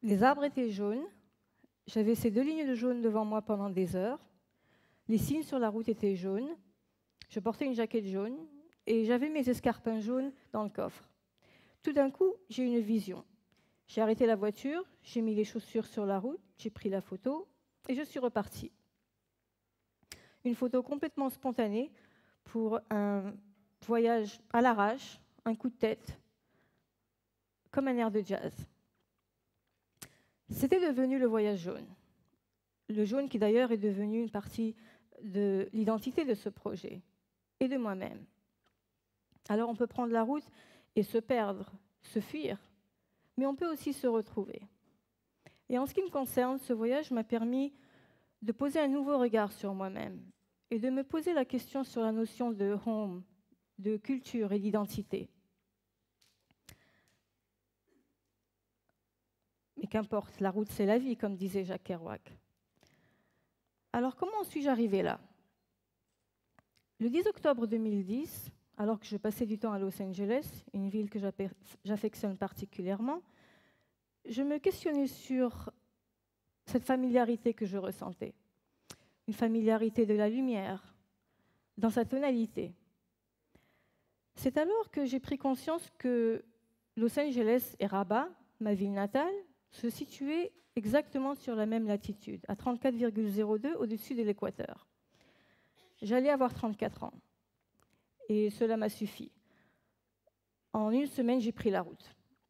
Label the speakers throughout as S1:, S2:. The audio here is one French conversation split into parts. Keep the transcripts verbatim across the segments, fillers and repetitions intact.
S1: Les arbres étaient jaunes, j'avais ces deux lignes de jaune devant moi pendant des heures, les signes sur la route étaient jaunes, je portais une jaquette jaune et j'avais mes escarpins jaunes dans le coffre. Tout d'un coup, j'ai eu une vision. J'ai arrêté la voiture, j'ai mis les chaussures sur la route, j'ai pris la photo et je suis repartie. Une photo complètement spontanée pour un voyage à l'arrache, un coup de tête, comme un air de jazz. C'était devenu le voyage jaune. Le jaune qui d'ailleurs est devenu une partie de l'identité de ce projet et de moi-même. Alors on peut prendre la route et se perdre, se fuir, mais on peut aussi se retrouver. Et en ce qui me concerne, ce voyage m'a permis de poser un nouveau regard sur moi-même et de me poser la question sur la notion de home, de culture et d'identité. Mais qu'importe, la route c'est la vie, comme disait Jack Kerouac. Alors comment suis-je arrivée là? Le dix octobre deux mille dix, alors que je passais du temps à Los Angeles, une ville que j'affectionne particulièrement, je me questionnais sur cette familiarité que je ressentais. Une familiarité de la lumière, dans sa tonalité. C'est alors que j'ai pris conscience que Los Angeles et Rabat, ma ville natale, se situaient exactement sur la même latitude, à trente-quatre virgule zéro deux au-dessus de l'équateur. J'allais avoir trente-quatre ans, et cela m'a suffi. En une semaine, j'ai pris la route.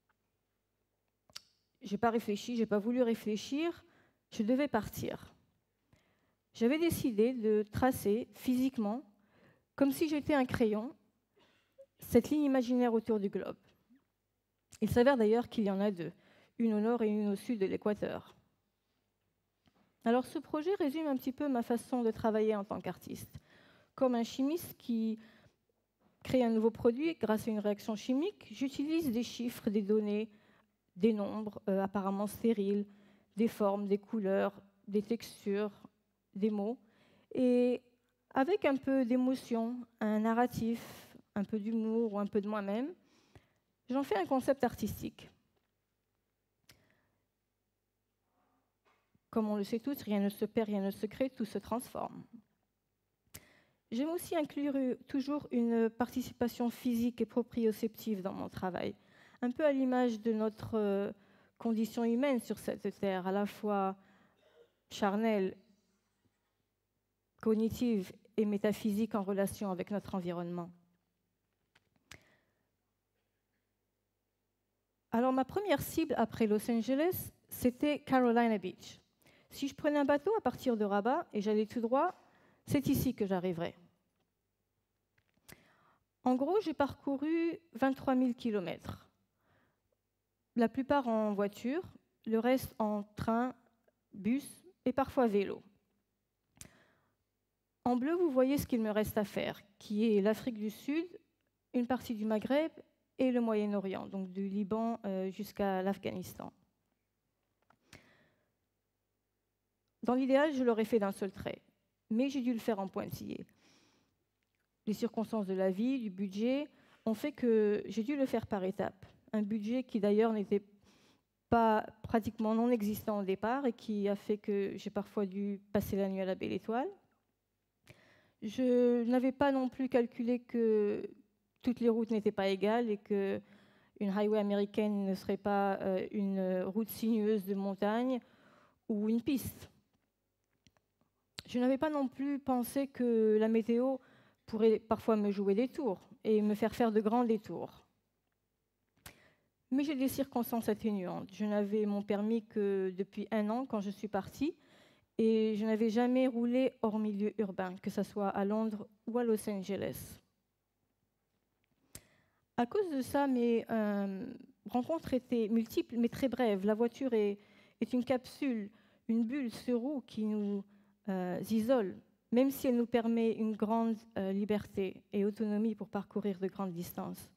S1: Je n'ai pas réfléchi, je n'ai pas voulu réfléchir, je devais partir. J'avais décidé de tracer physiquement, comme si j'étais un crayon, cette ligne imaginaire autour du globe. Il s'avère d'ailleurs qu'il y en a deux, une au nord et une au sud de l'équateur. Alors ce projet résume un petit peu ma façon de travailler en tant qu'artiste. Comme un chimiste qui crée un nouveau produit grâce à une réaction chimique, j'utilise des chiffres, des données, des nombres euh, apparemment stériles, des formes, des couleurs, des textures, des mots, et avec un peu d'émotion, un narratif, un peu d'humour ou un peu de moi-même, j'en fais un concept artistique. Comme on le sait tous, rien ne se perd, rien ne se crée, tout se transforme. J'aime aussi inclure toujours une participation physique et proprioceptive dans mon travail, un peu à l'image de notre condition humaine sur cette terre, à la fois charnelle, cognitive et métaphysique en relation avec notre environnement. Alors ma première cible après Los Angeles, c'était Carolina Beach. Si je prenais un bateau à partir de Rabat et j'allais tout droit, c'est ici que j'arriverais. En gros, j'ai parcouru vingt-trois mille kilomètres. La plupart en voiture, le reste en train, bus et parfois vélo. En bleu, vous voyez ce qu'il me reste à faire, qui est l'Afrique du Sud, une partie du Maghreb et le Moyen-Orient, donc du Liban euh, jusqu'à l'Afghanistan. Dans l'idéal, je l'aurais fait d'un seul trait, mais j'ai dû le faire en pointillé. Les circonstances de la vie, du budget, ont fait que j'ai dû le faire par étapes. Un budget qui d'ailleurs n'était pas pratiquement non existant au départ et qui a fait que j'ai parfois dû passer la nuit à la Belle Étoile. Je n'avais pas non plus calculé que toutes les routes n'étaient pas égales et qu'une highway américaine ne serait pas une route sinueuse de montagne ou une piste. Je n'avais pas non plus pensé que la météo pourrait parfois me jouer des tours et me faire faire de grands détours. Mais j'ai des circonstances atténuantes. Je n'avais mon permis que depuis un an quand je suis partie et je n'avais jamais roulé hors milieu urbain, que ce soit à Londres ou à Los Angeles. À cause de ça, mes euh, rencontres étaient multiples mais très brèves. La voiture est, est une capsule, une bulle sur roue qui nous euh, isole, même si elle nous permet une grande euh, liberté et autonomie pour parcourir de grandes distances.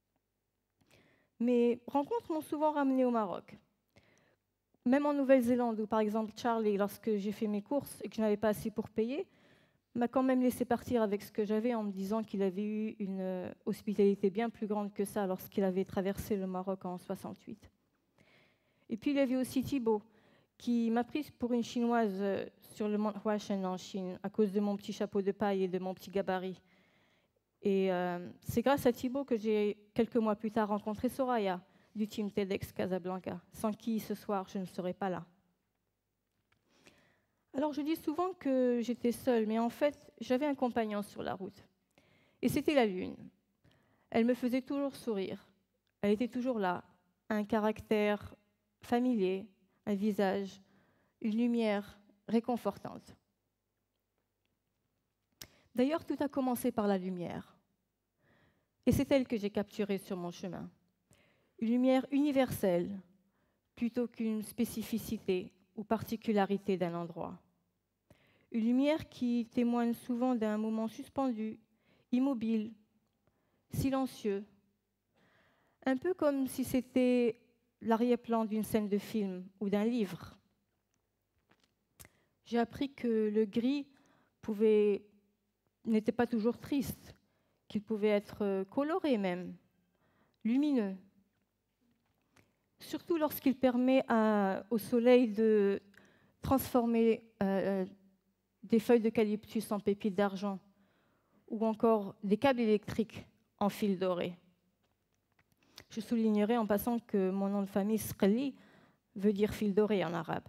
S1: Mes rencontres m'ont souvent ramenée au Maroc. Même en Nouvelle-Zélande, où par exemple Charlie, lorsque j'ai fait mes courses et que je n'avais pas assez pour payer, m'a quand même laissé partir avec ce que j'avais en me disant qu'il avait eu une euh, hospitalité bien plus grande que ça lorsqu'il avait traversé le Maroc en soixante-huit. Et puis il y avait aussi Thibaut, qui m'a prise pour une Chinoise sur le mont Huashen en Chine, à cause de mon petit chapeau de paille et de mon petit gabarit. Et euh, c'est grâce à Thibaut que j'ai, quelques mois plus tard, rencontré Soraya, du team TEDx Casablanca, sans qui, ce soir, je ne serais pas là. Alors, je dis souvent que j'étais seule, mais en fait, j'avais un compagnon sur la route. Et c'était la Lune. Elle me faisait toujours sourire. Elle était toujours là, un caractère familier, un visage, une lumière réconfortante. D'ailleurs, tout a commencé par la lumière. Et c'est elle que j'ai capturée sur mon chemin. Une lumière universelle, plutôt qu'une spécificité ou particularité d'un endroit. Une lumière qui témoigne souvent d'un moment suspendu, immobile, silencieux, un peu comme si c'était l'arrière-plan d'une scène de film ou d'un livre. J'ai appris que le gris pouvait, n'était pas toujours triste, qu'il pouvait être coloré même, lumineux. Surtout lorsqu'il permet à, au soleil de transformer euh, des feuilles d'eucalyptus en pépites d'argent ou encore des câbles électriques en fil doré. Je soulignerai en passant que mon nom de famille, Sreli, veut dire fil doré en arabe.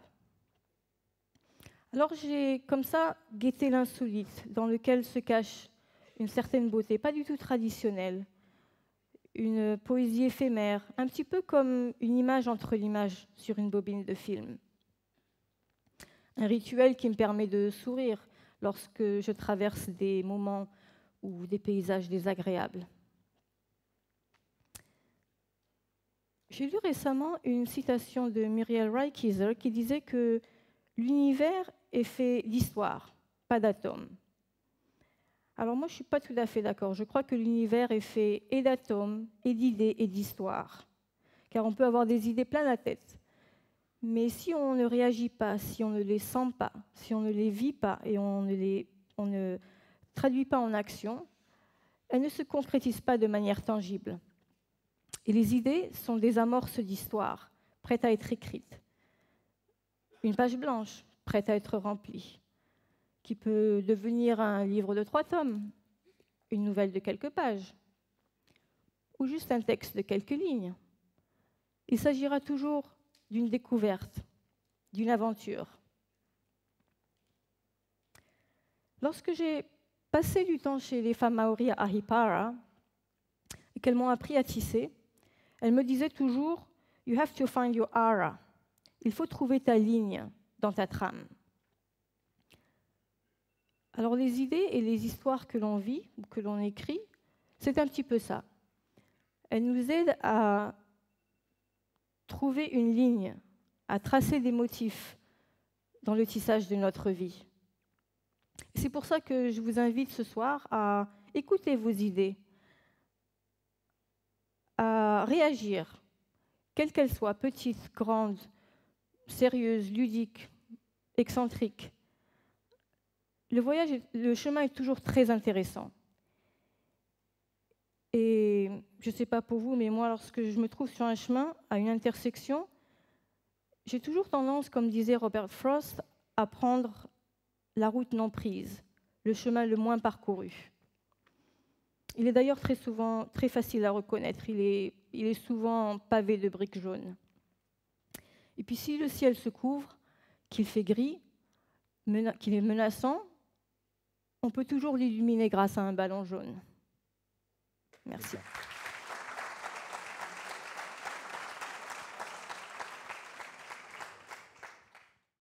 S1: Alors j'ai comme ça guetté l'insolite, dans lequel se cache une certaine beauté, pas du tout traditionnelle, une poésie éphémère, un petit peu comme une image entre l'image sur une bobine de film. Un rituel qui me permet de sourire lorsque je traverse des moments ou des paysages désagréables. J'ai lu récemment une citation de Muriel Rukeyser qui disait que l'univers est fait d'histoire, pas d'atomes. Alors moi, je ne suis pas tout à fait d'accord. Je crois que l'univers est fait et d'atomes, et d'idées, et d'histoires. Car on peut avoir des idées plein la tête. Mais si on ne réagit pas, si on ne les sent pas, si on ne les vit pas et on ne les on ne traduit pas en action, elles ne se concrétisent pas de manière tangible. Et les idées sont des amorces d'histoire, prêtes à être écrites. Une page blanche, prête à être remplie, qui peut devenir un livre de trois tomes, une nouvelle de quelques pages, ou juste un texte de quelques lignes. Il s'agira toujours d'une découverte, d'une aventure. Lorsque j'ai passé du temps chez les femmes maoris à Ahipara, et qu'elles m'ont appris à tisser, elles me disaient toujours « You have to find your ara ». Il faut trouver ta ligne dans ta trame. Alors les idées et les histoires que l'on vit ou que l'on écrit, c'est un petit peu ça. Elles nous aident à trouver une ligne, à tracer des motifs dans le tissage de notre vie. C'est pour ça que je vous invite ce soir à écouter vos idées, à réagir, quelles qu'elles soient, petites, grandes, sérieuses, ludiques, excentriques. Le voyage, le chemin est toujours très intéressant. Et je ne sais pas pour vous, mais moi, lorsque je me trouve sur un chemin, à une intersection, j'ai toujours tendance, comme disait Robert Frost, à prendre la route non prise, le chemin le moins parcouru. Il est d'ailleurs très souvent très facile à reconnaître. Il est, il est souvent pavé de briques jaunes. Et puis si le ciel se couvre, qu'il fait gris, qu'il est menaçant, on peut toujours l'illuminer grâce à un ballon jaune. Merci.